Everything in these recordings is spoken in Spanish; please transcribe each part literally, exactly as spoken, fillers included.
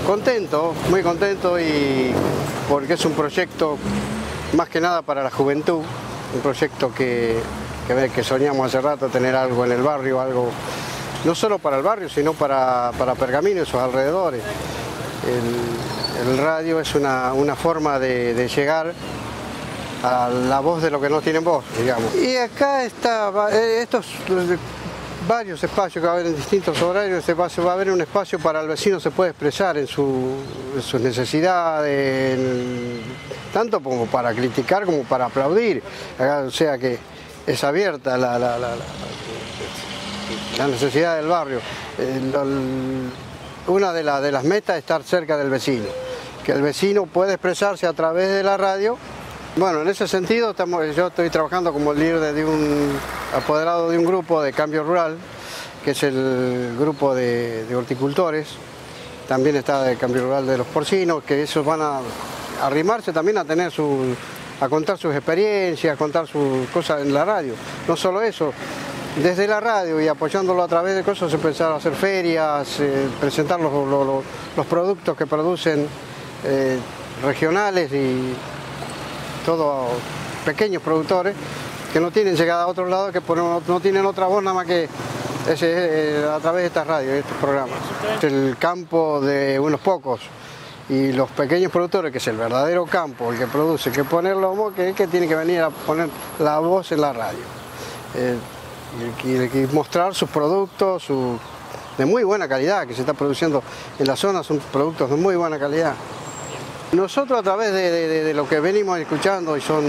Contento, muy contento, y porque es un proyecto más que nada para la juventud, un proyecto que, que, que soñamos hace rato, tener algo en el barrio, algo no solo para el barrio, sino para, para Pergamino y sus alrededores. El, el radio es una, una forma de, de llegar a la voz de lo que no tienen voz, digamos. Y acá está, estos varios espacios que va a haber en distintos horarios, va a haber un espacio para el vecino, se puede expresar en, su, en sus necesidades, en, tanto como para criticar como para aplaudir. Acá, o sea que es abierta la, la, la, la, la necesidad del barrio. El, el, una de, la, de las metas es estar cerca del vecino, que el vecino puede expresarse a través de la radio. Bueno, en ese sentido estamos, yo estoy trabajando como líder de un apoderado de un grupo de cambio rural, que es el grupo de, de horticultores. También está de cambio rural de los porcinos, que esos van a arrimarse también a tener su, a contar sus experiencias, a contar sus cosas en la radio. No solo eso, desde la radio y apoyándolo a través de cosas, se empezaron a hacer ferias, eh, presentar los, los, los productos que producen eh, regionales y todos pequeños productores que no tienen llegada a otros lados, que no, no tienen otra voz nada más que ese, eh, a través de estas radios, de estos programas. Es el campo de unos pocos, y los pequeños productores, que es el verdadero campo, el que produce, que ponerlo, que, que tiene que venir a poner la voz en la radio. Eh, y, y, y mostrar sus productos su, de muy buena calidad, que se está produciendo en la zona, son productos de muy buena calidad. Nosotros, a través de, de, de lo que venimos escuchando, y son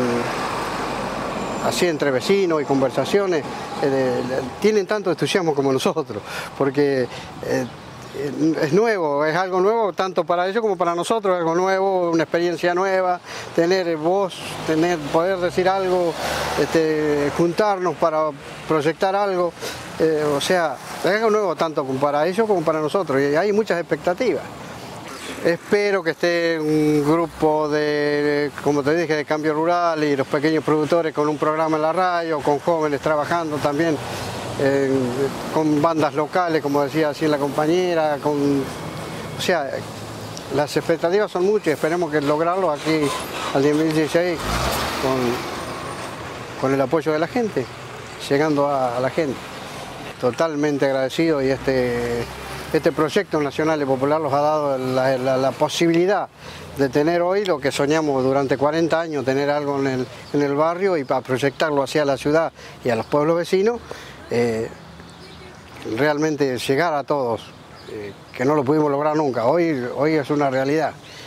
así entre vecinos y conversaciones, eh, de, de, tienen tanto entusiasmo como nosotros, porque eh, es nuevo, es algo nuevo tanto para ellos como para nosotros, algo nuevo, una experiencia nueva, tener voz, tener, poder decir algo, este, juntarnos para proyectar algo, eh, o sea, es algo nuevo tanto para ellos como para nosotros, y hay muchas expectativas. Espero que esté un grupo de, como te dije, de cambio rural y los pequeños productores con un programa en la radio, con jóvenes trabajando también, eh, con bandas locales, como decía así la compañera, con, o sea, las expectativas son muchas, esperemos que lograrlo aquí al dos mil dieciséis con, con el apoyo de la gente, llegando a, a la gente. Totalmente agradecido, y este... Este proyecto nacional y popular nos ha dado la, la, la posibilidad de tener hoy lo que soñamos durante cuarenta años, tener algo en el, en el barrio, y para proyectarlo hacia la ciudad y a los pueblos vecinos, eh, realmente llegar a todos, eh, que no lo pudimos lograr nunca. Hoy, hoy es una realidad.